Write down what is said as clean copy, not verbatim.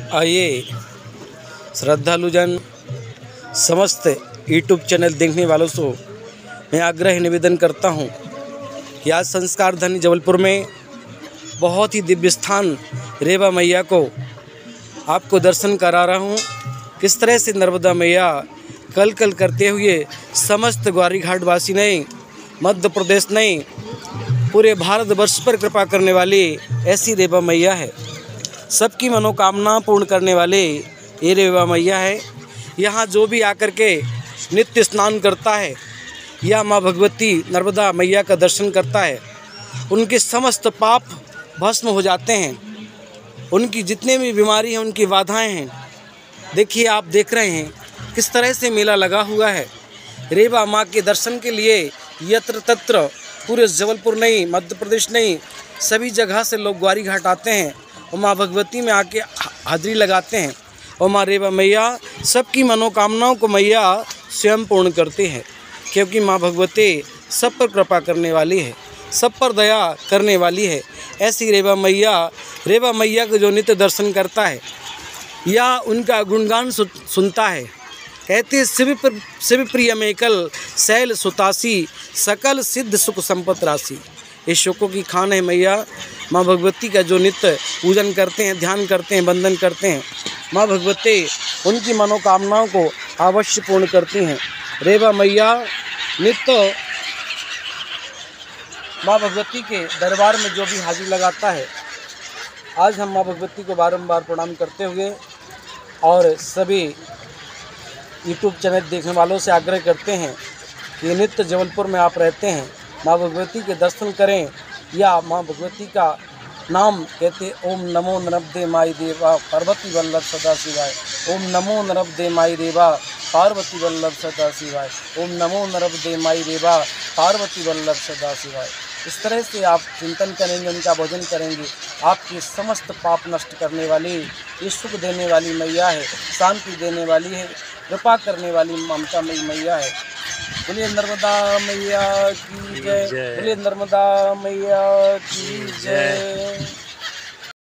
आइए श्रद्धालुजन, समस्त YouTube channel देखने वालों से मैं आग्रह निवेदन करता हूं कि आज संस्कार धनी जबलपुर में बहुत ही दिव्य स्थान रेवा मैया को आपको दर्शन करा रहा हूं। किस तरह से नर्मदा मैया कल कल करते हुए समस्त ग्वारी घाट वासी नहीं, मध्य प्रदेश नहीं, पूरे भारतवर्ष पर कृपा करने वाली ऐसी रेवा मैया है। सबकी मनोकामना पूर्ण करने वाले ये रेवा मैया है। यहाँ जो भी आकर के नित्य स्नान करता है या माँ भगवती नर्मदा मैया का दर्शन करता है, उनके समस्त पाप भस्म हो जाते हैं। उनकी जितने भी बीमारी हैं, उनकी बाधाएं हैं। देखिए, आप देख रहे हैं किस तरह से मेला लगा हुआ है। रेवा माँ के दर्शन के लिए यत्र तत्र पूरे जबलपुर नहीं, मध्य प्रदेश नहीं, सभी जगह से लोग ग्वारी घाट आते हैं और माँ भगवती में आके हाजिरी लगाते हैं। और माँ रेवा मैया सबकी मनोकामनाओं को मैया स्वयं पूर्ण करती है, क्योंकि माँ भगवती सब पर कृपा करने वाली है, सब पर दया करने वाली है। ऐसी रेवा मैया को जो नित्य दर्शन करता है या उनका गुणगान सुनता है, कहते शिव प्रिय मेकल शैल सुतासी, सकल सिद्ध सुख संपत राशि। ये शोकों की खान है मैया। माँ भगवती का जो नित्य पूजन करते हैं, ध्यान करते हैं, वंदन करते हैं, माँ भगवती उनकी मनोकामनाओं को अवश्य पूर्ण करती हैं। रेवा मैया नित्य माँ भगवती के दरबार में जो भी हाजिरी लगाता है, आज हम माँ भगवती को बारंबार प्रणाम करते हुए और सभी यूट्यूब चैनल देखने वालों से आग्रह करते हैं कि नित्य जबलपुर में आप रहते हैं, माँ भगवती के दर्शन करें या माँ भगवती का नाम कहते ओम नमो नर्मदे माई देवा पार्वती वल्लभ सदा शिवाय। ओम नमो नर्मदे माई देवा पार्वती वल्लभ सदा शिवाय। ओम नमो नर्मदे माई देवा पार्वती वल्लभ सदा शिवाय। इस तरह से आप चिंतन करेंगे, उनका भोजन करेंगे, आपके समस्त पाप नष्ट करने वाली, ये सुख देने वाली मैया है, शांति देने वाली है, कृपा करने वाली ममतामयी मैया है। बोलिए नर्मदा मैया की जय, बोलिए नर्मदा मैया की जय।